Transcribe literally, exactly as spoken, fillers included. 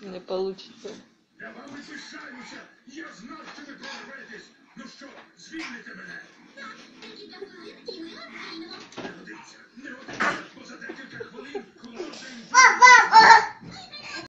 Не получится. Я вами пишаюся. Я знав, що ви прорветесь. Ну що, звільните мене? Так, декілька хвилин і ми вас звільнимо. Не годиться, не годиться, бо за декілька хвилин